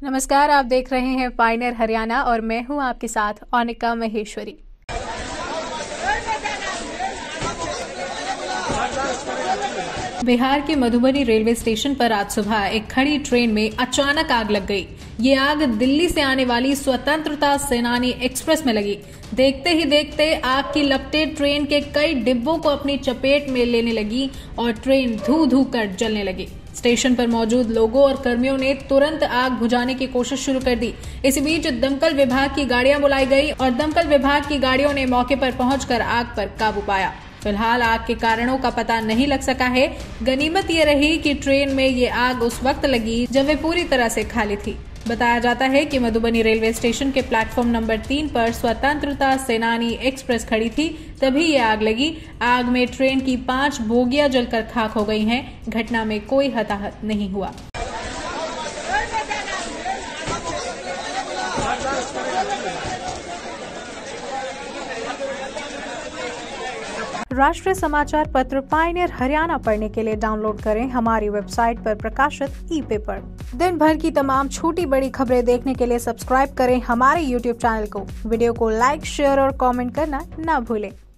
नमस्कार, आप देख रहे हैं पायनियर हरियाणा और मैं हूं आपके साथ अनिका महेश्वरी। बिहार के मधुबनी रेलवे स्टेशन पर आज सुबह एक खड़ी ट्रेन में अचानक आग लग गई। ये आग दिल्ली से आने वाली स्वतंत्रता सेनानी एक्सप्रेस में लगी। देखते ही देखते आग की लपटें ट्रेन के कई डिब्बों को अपनी चपेट में लेने लगी और ट्रेन धू धू कर जलने लगी। स्टेशन पर मौजूद लोगों और कर्मियों ने तुरंत आग बुझाने की कोशिश शुरू कर दी। इसी बीच दमकल विभाग की गाड़ियां बुलाई गई और दमकल विभाग की गाड़ियों ने मौके पर पहुंचकर आग पर काबू पाया। फिलहाल आग के कारणों का पता नहीं लग सका है। गनीमत ये रही कि ट्रेन में ये आग उस वक्त लगी जब वे पूरी तरह से खाली थी। बताया जाता है कि मधुबनी रेलवे स्टेशन के प्लेटफॉर्म नंबर 3 पर स्वतंत्रता सेनानी एक्सप्रेस खड़ी थी, तभी ये आग लगी। आग में ट्रेन की 5 बोगियां जलकर खाक हो गई हैं। घटना में कोई हताहत नहीं हुआ। राष्ट्रीय समाचार पत्र पायनियर हरियाणा पढ़ने के लिए डाउनलोड करें हमारी वेबसाइट पर प्रकाशित ई-पेपर। दिन भर की तमाम छोटी बड़ी खबरें देखने के लिए सब्सक्राइब करें हमारे YouTube चैनल को। वीडियो को लाइक, शेयर और कमेंट करना ना भूलें।